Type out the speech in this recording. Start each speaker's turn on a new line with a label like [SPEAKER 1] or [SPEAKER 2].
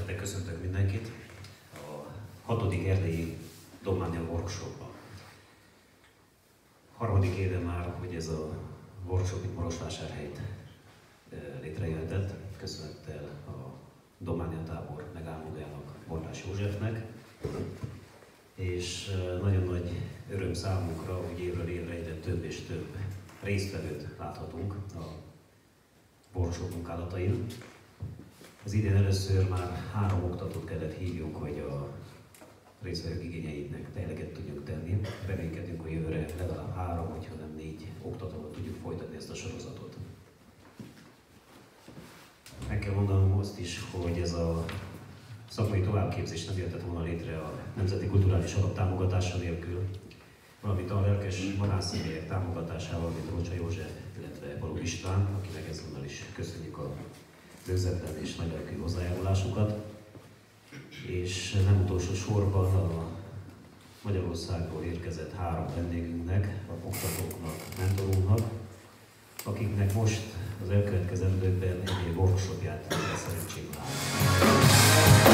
[SPEAKER 1] Szeretettel köszöntök mindenkit a 6. erdélyi Dománia workshopban. Harmadik éve már, hogy ez a workshop itt Marosvásárhelyt létrejöhetett, köszönettel a Dománia tábor megálmodójának, Borlás Józsefnek, és nagyon nagy öröm számunkra, hogy évről évre egyre több és több résztvevőt láthatunk a workshop munkálatain. Az idén először már 3 oktatót kellett hívjunk, hogy a résztvevők igényeinek eleget tudjunk tenni. Reménykedünk, hogy jövőre legalább 3, hogyha nem 4 oktatóval tudjuk folytatni ezt a sorozatot. Meg kell mondanom azt is, hogy ez a szakmai továbbképzés nem jöhetett volna létre a Nemzeti Kulturális Alap támogatása nélkül, valamint a lelkes magánszemélyek támogatásával, mint Rócsa József, illetve Balogh István, akinek ezúttal is köszönjük a rögzetlen és nagylelkű hozzájárulásukat. És nem utolsó sorban a Magyarországról érkezett 3 vendégünknek, a oktatóknak, mentorunknak, akiknek most az elkövetkezendőkben egy workshopját lesz szerencsém látni.